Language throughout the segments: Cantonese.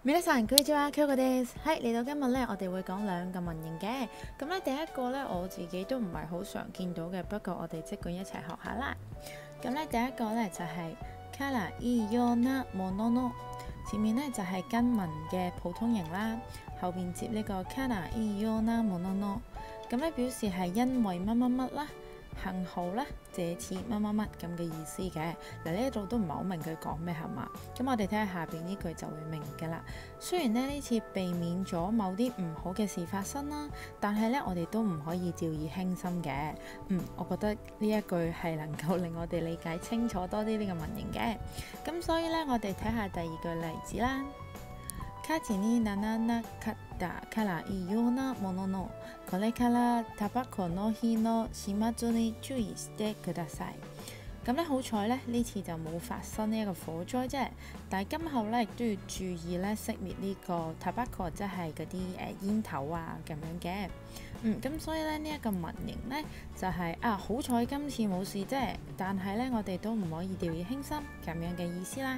皆さんこんにちは，Kyokoです。嚟到今日咧，我哋會講兩個文型嘅。咁咧，第一個咧我自己都唔係好常見到嘅，不過我哋即管一齊學下啦。咁咧，第一個咧就係からいようなものの，前面咧就係根文嘅普通型啦，後邊接呢個からいようなものの，咁咧表示係因為乜乜乜啦。幸好咧，借此乜乜乜咁嘅意思嘅。嗱，呢度都唔係好明佢講咩係嘛？咁我哋睇下下邊呢句就會明㗎啦。雖然呢次避免咗某啲唔好嘅事發生啦，但係咧我哋都唔可以掉以輕心嘅。我覺得呢一句係能夠令我哋理解清楚多啲呢個文型嘅。咁所以咧，我哋睇下第二句例子啦。火事にならなかったからいいようなものの、これからタバコの火の始末に注意してください。咁咧好彩咧，呢次就冇發生呢一個火災啫。但係今後咧亦都要注意咧熄滅呢個 tobacco， 即係嗰啲煙頭啊咁樣嘅。咁所以咧呢一個文型咧就係好彩今次冇事啫，但係咧我哋都唔可以掉以輕心咁樣嘅意思啦。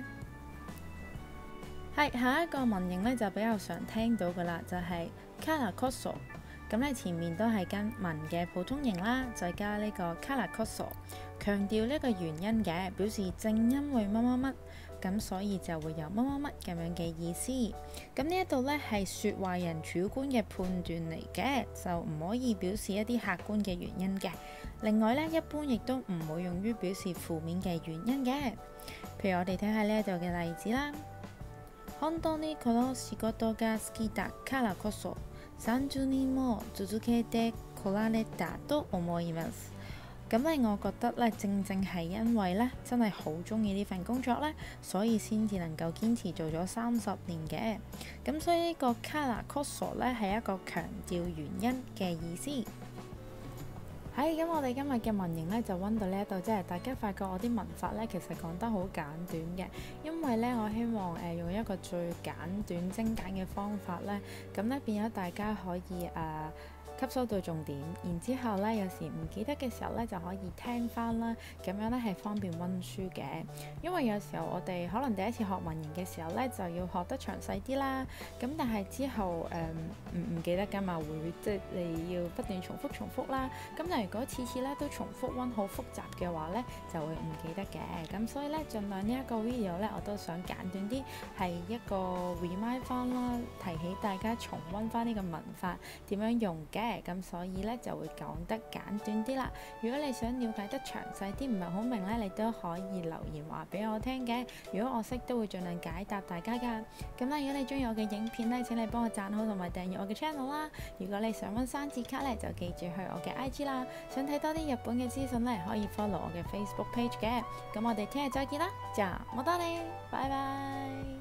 下一個文型咧就比較常聽到噶啦，就係からこそ。咁咧前面都係跟文嘅普通型啦，再加呢個からこそ，強調呢個原因嘅，表示正因為乜乜乜，咁所以就會有乜乜乜咁樣嘅意思。咁呢一度咧係説話人主觀嘅判斷嚟嘅，就唔可以表示一啲客觀嘅原因嘅。另外咧，一般亦都唔會用於表示負面嘅原因嘅。譬如我哋睇下呢一度嘅例子啦。本當にこの仕事が好きだからこそ30年も続けてこられたと思います。咁咧，我覺得咧，正係因為咧，真係好中意呢份工作咧，所以先至能夠堅持做咗30年嘅。咁所以呢個からこそ咧係一個強調原因嘅意思。咁我哋今日嘅文型咧就温到呢一度，即係大家發覺我啲文法咧其實講得好簡短嘅，因為咧我希望用一個最簡短精簡嘅方法咧，咁咧變咗大家可以吸收到重點，然之後咧有時唔記得嘅時候咧就可以聽翻啦，咁樣咧係方便温書嘅。因為有時候我哋可能第一次學文型嘅時候咧就要學得詳細啲啦，咁但係之後唔記得㗎嘛，會即係你要不斷重複啦。咁但係如果次次咧都重複温好複雜嘅話咧，就會唔記得嘅。咁所以咧，盡量呢一個 video 咧我都想簡短啲，係一個 remind 翻啦，提起大家重温翻呢個文法點樣用嘅。咁所以咧就會講得簡短啲啦。如果你想了解得詳細啲，唔係好明咧，你都可以留言話俾我聽嘅。如果我識，都會盡量解答大家㗎。咁咧，如果你中意我嘅影片咧，請你幫我讚好同埋訂閱我嘅 channel 啦。如果你想溫生字卡咧，就記住去我嘅 IG 啦。想睇多啲日本嘅資訊咧，可以 follow 我嘅 Facebook page 嘅。咁我哋聽日再見啦，じゃあまたね，拜拜。